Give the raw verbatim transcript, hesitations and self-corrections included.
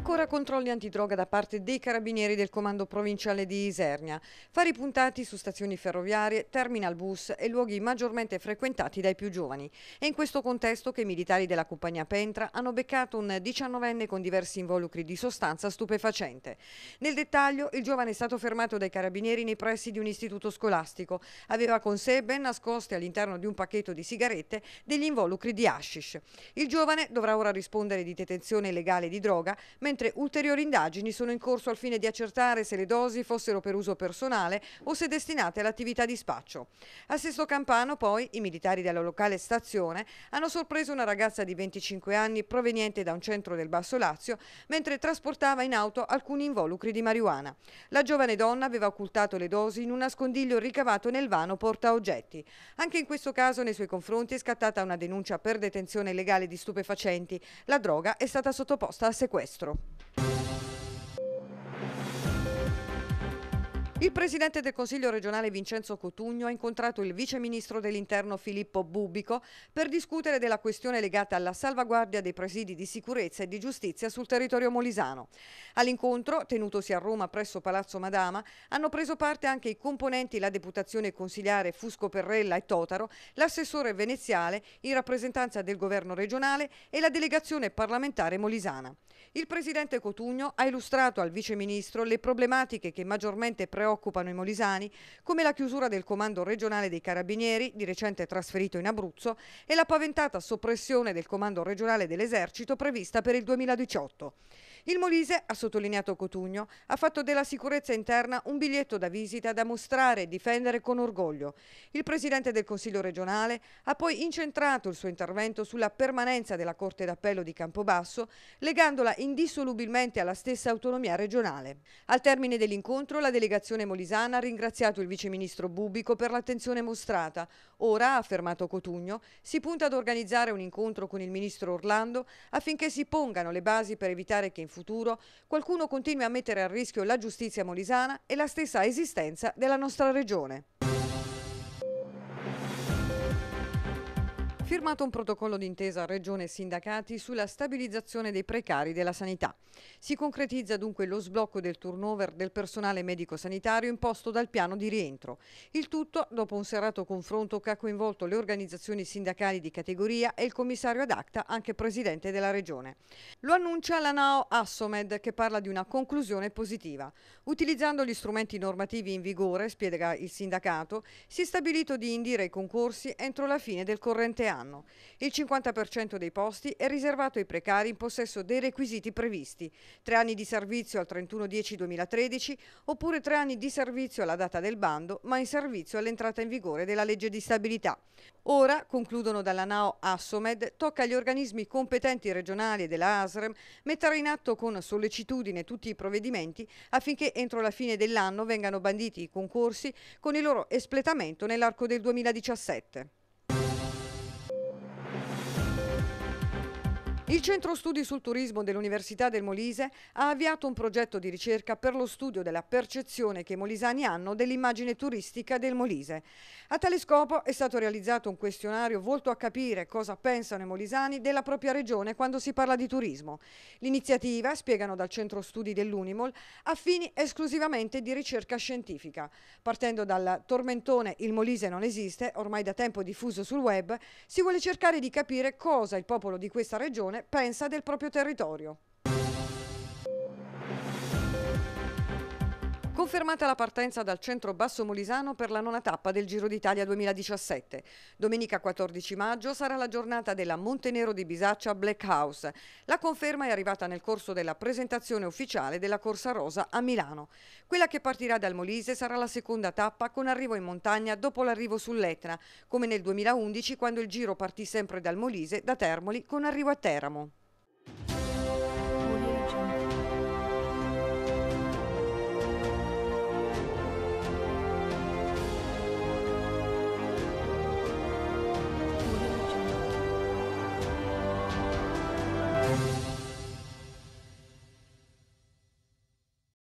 Ancora controlli antidroga da parte dei carabinieri del comando provinciale di Isernia. Fari puntati su stazioni ferroviarie, terminal bus e luoghi maggiormente frequentati dai più giovani. È in questo contesto che i militari della compagnia Pentra hanno beccato un diciannovenne con diversi involucri di sostanza stupefacente. Nel dettaglio, il giovane è stato fermato dai carabinieri nei pressi di un istituto scolastico. Aveva con sé, ben nascosti all'interno di un pacchetto di sigarette, degli involucri di hashish. Il giovane dovrà ora rispondere di detenzione illegale di droga, mentre ulteriori indagini sono in corso al fine di accertare se le dosi fossero per uso personale o se destinate all'attività di spaccio. A Sesto Campano, poi, i militari della locale stazione hanno sorpreso una ragazza di venticinque anni proveniente da un centro del Basso Lazio mentre trasportava in auto alcuni involucri di marijuana. La giovane donna aveva occultato le dosi in un nascondiglio ricavato nel vano portaoggetti. Anche in questo caso nei suoi confronti è scattata una denuncia per detenzione illegale di stupefacenti. La droga è stata sottoposta a sequestro. Il presidente del Consiglio regionale Vincenzo Cotugno ha incontrato il vice ministro dell'Interno Filippo Bubbico per discutere della questione legata alla salvaguardia dei presidi di sicurezza e di giustizia sul territorio molisano. All'incontro, tenutosi a Roma presso Palazzo Madama, hanno preso parte anche i componenti la deputazione consiliare Fusco Perrella e Totaro, l'assessore veneziale in rappresentanza del governo regionale e la delegazione parlamentare molisana. Il presidente Cotugno ha illustrato al vice ministro le problematiche che maggiormente preoccupano i molisani, come la chiusura del comando regionale dei carabinieri, di recente trasferito in Abruzzo, e la paventata soppressione del comando regionale dell'esercito prevista per il duemiladiciotto. Il Molise, ha sottolineato Cotugno, ha fatto della sicurezza interna un biglietto da visita da mostrare e difendere con orgoglio. Il presidente del Consiglio regionale ha poi incentrato il suo intervento sulla permanenza della Corte d'Appello di Campobasso, legandola indissolubilmente alla stessa autonomia regionale. Al termine dell'incontro, la delegazione molisana ha ringraziato il vice ministro Bubbico per l'attenzione mostrata. Ora, ha affermato Cotugno, si punta ad organizzare un incontro con il ministro Orlando affinché si pongano le basi per evitare che in futuro qualcuno continui a mettere a rischio la giustizia molisana e la stessa esistenza della nostra regione. Firmato un protocollo d'intesa Regione e sindacati sulla stabilizzazione dei precari della sanità. Si concretizza dunque lo sblocco del turnover del personale medico-sanitario imposto dal piano di rientro. Il tutto dopo un serrato confronto che ha coinvolto le organizzazioni sindacali di categoria e il commissario ad acta, anche presidente della Regione. Lo annuncia la Nao Assomed, che parla di una conclusione positiva. Utilizzando gli strumenti normativi in vigore, spiega il sindacato, si è stabilito di indire i concorsi entro la fine del corrente anno. Il cinquanta per cento dei posti è riservato ai precari in possesso dei requisiti previsti: tre anni di servizio al trentuno dicembre duemilatredici oppure tre anni di servizio alla data del bando, ma in servizio all'entrata in vigore della legge di stabilità. Ora, concludono dalla Nao Assomed, tocca agli organismi competenti regionali e della A S R E M mettere in atto con sollecitudine tutti i provvedimenti affinché entro la fine dell'anno vengano banditi i concorsi con il loro espletamento nell'arco del duemiladiciassette. Il Centro Studi sul Turismo dell'Università del Molise ha avviato un progetto di ricerca per lo studio della percezione che i molisani hanno dell'immagine turistica del Molise. A tale scopo è stato realizzato un questionario volto a capire cosa pensano i molisani della propria regione quando si parla di turismo. L'iniziativa, spiegano dal Centro Studi dell'Unimol, ha fini esclusivamente di ricerca scientifica. Partendo dal tormentone "Il Molise non esiste", ormai da tempo diffuso sul web, si vuole cercare di capire cosa il popolo di questa regione pensa del proprio territorio. Confermata la partenza dal centro Basso Molisano per la nona tappa del Giro d'Italia duemiladiciassette. Domenica quattordici maggio sarà la giornata della Montenero di Bisaccia Black House. La conferma è arrivata nel corso della presentazione ufficiale della Corsa Rosa a Milano. Quella che partirà dal Molise sarà la seconda tappa con arrivo in montagna dopo l'arrivo sull'Etna, come nel duemilaundici quando il Giro partì sempre dal Molise, da Termoli, con arrivo a Teramo.